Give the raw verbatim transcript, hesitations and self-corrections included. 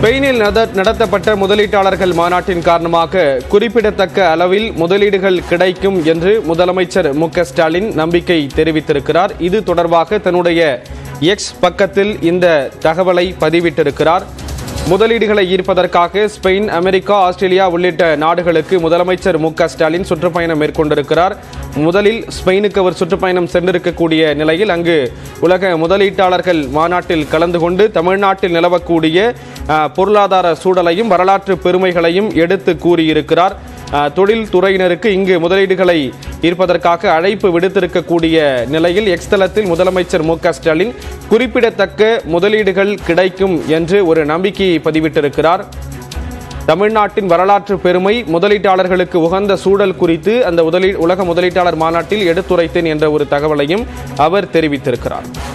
ஸ்பெயினில் நடத்தப்பட்ட முதலீட்டாளர்கள் மாநாட்டின் காரணமாக குறிப்பிடத்தக்க அளவில் முதலீடுகள் கிடைக்கும் என்று முதலமைச்சர் மு க ஸ்டாலின் நம்பிக்கை தெரிவித்திருக்கிறார். இது தொடர்பாக தன்னுடைய எக்ஸ் பக்கத்தில் இந்த தகவலை பதிவிட்டிருக்கிறார். முதலீடுகளை ஈர்ப்பதற்காக ஸ்பெயின், அமெரிக்கா, ஆஸ்திரேலியா உள்ளிட்ட நாடுகளுக்கு முதலமைச்சர் மு க ஸ்டாலின் சுற்றுப்பயணம் மேற்கொண்டிருக்கிறார். முதலில் ஸ்பெயினுக்கு அவர் சுற்றுப்பயணம் சென்றிருக்கக்கூடிய நிலையில் அங்கு உலக முதலீட்டாளர்கள் மாநாட்டில் கலந்து கொண்டு தமிழ்நாட்டில் நிலவக்கூடிய பொருளாதார சூழலையும் வரலாற்று பெருமைகளையும் எடுத்து கூறியிருக்கிறார். தொழில் துறையினருக்கு இங்கு முதலீடுகளை ஈர்ப்பதற்காக அழைப்பு விடுத்திருக்கக்கூடிய நிலையில் எக்ஸ் தளத்தில் முதலமைச்சர் மு க ஸ்டாலின் குறிப்பிடத்தக்க முதலீடுகள் கிடைக்கும் என்று ஒரு நம்பிக்கையை பதிவிட்டிருக்கிறார். தமிழ்நாட்டின் வரலாற்று பெருமை, முதலீட்டாளர்களுக்கு உகந்த சூழல் குறித்து அந்த உலக முதலீட்டாளர் மாநாட்டில் எடுத்துரைத்தேன் என்ற ஒரு தகவலையும் அவர் தெரிவித்திருக்கிறார்.